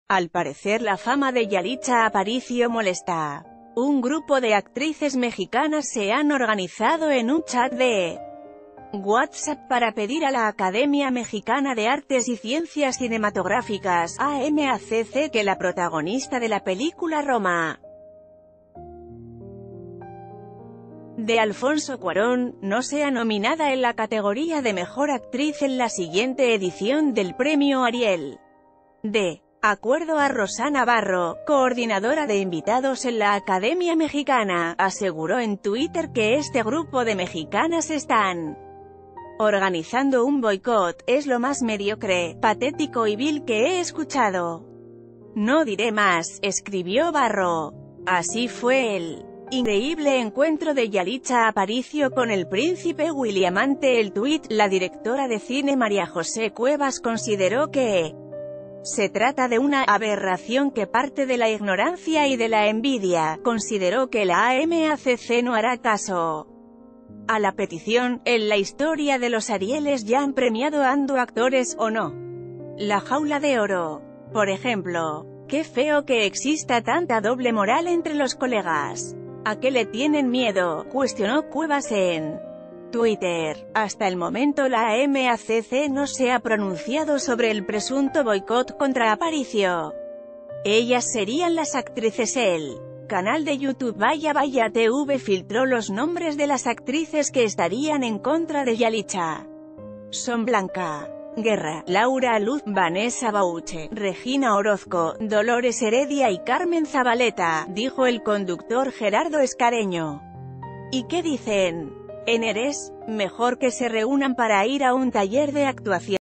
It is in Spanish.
Al parecer la fama de Yalitza Aparicio molesta. Un grupo de actrices mexicanas se han organizado en un chat de WhatsApp para pedir a la Academia Mexicana de Artes y Ciencias Cinematográficas, AMACC, que la protagonista de la película Roma, de Alfonso Cuarón, no sea nominada en la categoría de Mejor Actriz en la siguiente edición del Premio Ariel. De acuerdo a Rosa Navarro, coordinadora de invitados en la Academia Mexicana, aseguró en Twitter que este grupo de mexicanas están organizando un boicot. Es lo más mediocre, patético y vil que he escuchado. No diré más, escribió Barro. Así fue el increíble encuentro de Yalitza Aparicio con el príncipe William. Ante el tuit, la directora de cine María José Cuevas consideró que se trata de una aberración que parte de la ignorancia y de la envidia. Consideró que la AMACC no hará caso a la petición. En la historia de los Arieles ya han premiado ando actores, ¿o no? La Jaula de Oro, por ejemplo. Qué feo que exista tanta doble moral entre los colegas. ¿A qué le tienen miedo?, cuestionó Cuevas en Twitter. Hasta el momento la AMACC no se ha pronunciado sobre el presunto boicot contra Aparicio. Ellas serían las actrices. El canal de YouTube Vaya Vaya TV filtró los nombres de las actrices que estarían en contra de Yalitza. Son Blanca Guerra, Laura Luz, Vanessa Bauche, Regina Orozco, Dolores Heredia y Carmen Zabaleta, dijo el conductor Gerardo Escareño. ¿Y qué dicen? En Eres, mejor que se reúnan para ir a un taller de actuación.